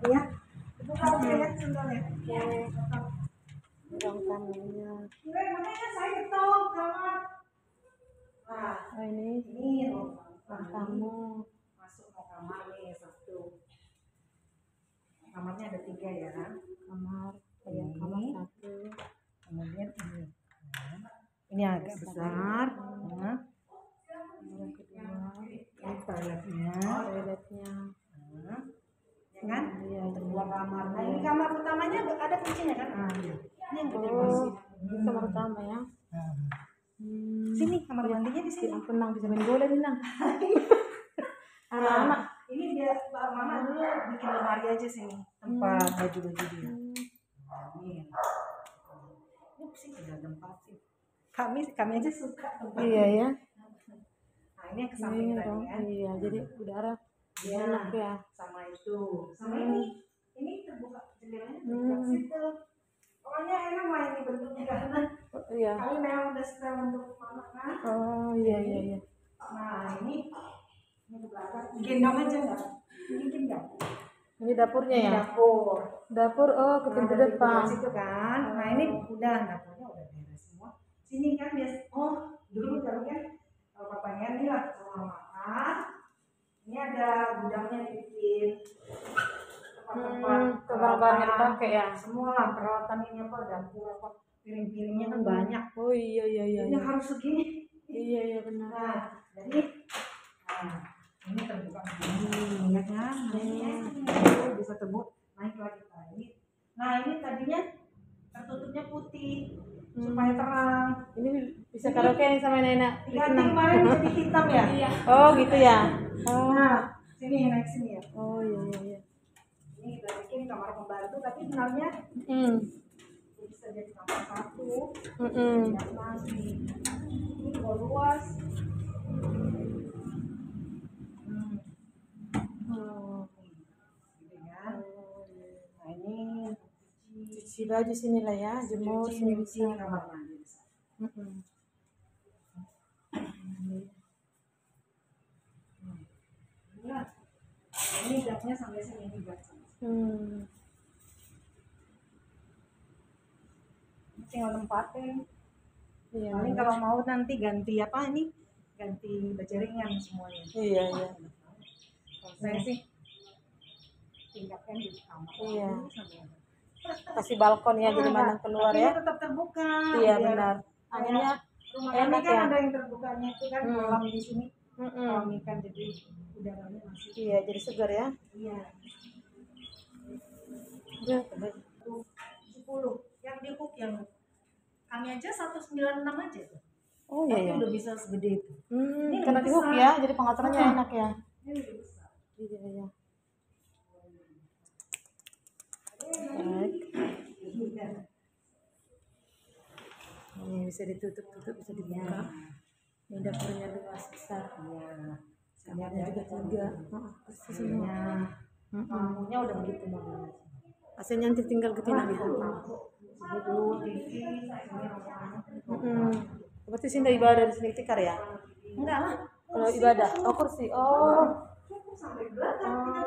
Ya. Buka lihat sendalnya. Ruang tamunya. Makanya saya ketok kamar. Nah, ini ruang tamu. Masuk ke kamar nih satu. Kamarnya ada 3 ya. Kamar satu. Kemudian ini. Ini agak besar. Nah. Yang kedua. Ini toiletnya. Nah. Ya kan? Iya, Untuk 2 kamar. Nah, ini kamar utamanya ada kuncinya kan? Ini yang gede oh, ini kamar utama ya. Sini kamar mandinya di sini. Aku nang bisa main bola nih nang. Anak-anak. Ini dia mama dulu bikin lemari aja sini tempat baju-baju dia. Ini sih udah tempat sih. Kami aja suka tempat. Iya ya. Nah ini yang kesamping tadi kan. Iya jadi udara enak ya. Sama itu. Sama ini terbuka jendelanya terbuka situ. Pokoknya enak lah ini bentuknya karena kami memang udah setel untuk mama kan. Oh iya. Nah ini ke belakang. Gendong aja nggak? Mungkin nggak? Ini dapurnya ya? Dapur, oh ke pintu depan. Situ kan. Nah ini udah dapurnya udah beres semua. Sini kan biasa. Oh dulu kami kan kalau papanya ini lah rumah makan. Ini ada gudangnya bikin tempat yang dipakai ya. Semua lah peralatan ini apa dapur apa piring-piringnya kan banyak. Oh iya. Ini harus segini. Iya benar. Nah jadi ini terbuka begini ya kan. Ini bisa terbuka naik lagi tadi. Nah ini tadinya tertutupnya putih supaya terang. Ini bisa karaoke nih sama nenek. Ganti kemarin jadi hitam ya. Iya. Oh gitu ya. Nah sini naik sini ya. Oh iya. Ini kita bikin kamar pembantu tapi sebenarnya bisa jadi kamar satu. Ini luas. Nah ini cuci baju sini lah ya, jemur sini bisa. Kamar mandi bisa. Ini daknya sampai sini juga. Tinggal tempatin. Iya. Paling kalau mau nanti ganti apa ini? Ganti baja ringan semuanya. Iya. Kalau saya sih tinggalkan di kamar. Iya. Kasih balkon ya jadi mana keluar ya. Tetap terbuka. Iya benar. Anginnya enak kan ya. Ada yang terbukanya itu kan kolam di sini. Kolam ikan jadi udaranya masih. Iya jadi segar ya. Iya. Udah 10 yang di hook yang kami aja 196 aja tuh. Oh iya. Udah bisa segede itu. Ini karena di hook ya, jadi pengaturnya enak ya. Ini lebih besar. Iya. Ini bisa ditutup, bisa dibuka. Ini dapurnya luas besar. Iya. Kamarnya juga 3. Pastinya. Tamunya udah begitu banget. AC-nya nanti tinggal ketina nih. Berarti sini ibadah di sini tikar ya? Enggak lah. Kalau ibadah, kursi. Oh. Sampai belakang.